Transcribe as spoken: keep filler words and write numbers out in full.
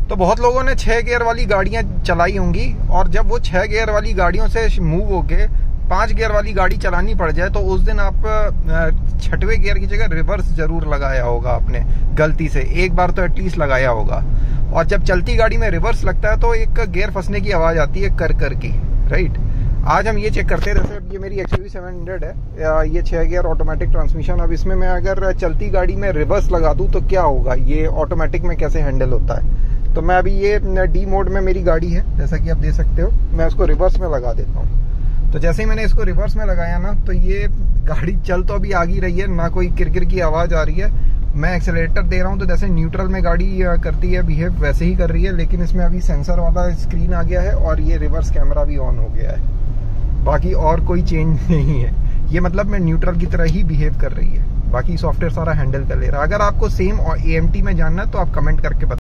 तो बहुत लोगों ने छह गियर वाली गाड़ियां चलाई होंगी, और जब वो छह गियर वाली गाड़ियों से मूव होके पांच गियर वाली गाड़ी चलानी पड़ जाए तो उस दिन आप छठवें गियर की जगह रिवर्स जरूर लगाया होगा आपने, गलती से एक बार तो एटलीस्ट लगाया होगा। और जब चलती गाड़ी में रिवर्स लगता है तो एक गियर फंसने की आवाज आती है कर कर की, राइट। आज हम ये चेक करते हैं। जैसे अब ये मेरी एक्सयूवी सेवन हंड्रेड है, ये छह गियर ऑटोमेटिक ट्रांसमिशन। अब इसमें मैं अगर चलती गाड़ी में रिवर्स लगा दूं तो क्या होगा, ये ऑटोमेटिक में कैसे हैंडल होता है। तो मैं अभी ये डी मोड में मेरी गाड़ी है, जैसा कि आप देख सकते हो, मैं इसको रिवर्स में लगा देता हूँ। तो जैसे ही मैंने इसको रिवर्स में लगाया ना, तो ये गाड़ी चल तो अभी आ ही रही है, ना कोई किरकिर की आवाज आ रही है। मैं एक्सेलेरेटर दे रहा हूँ तो जैसे न्यूट्रल में गाड़ी करती है बिहेव वैसे ही कर रही है, लेकिन इसमें अभी सेंसर वाला स्क्रीन आ गया है और ये रिवर्स कैमरा भी ऑन हो गया है। बाकी और कोई चेंज नहीं है, ये मतलब मैं न्यूट्रल की तरह ही बिहेव कर रही है। बाकी सॉफ्टवेयर सारा हैंडल कर ले रहा है। अगर आपको सेम ए एम टी में जानना है तो आप कमेंट करके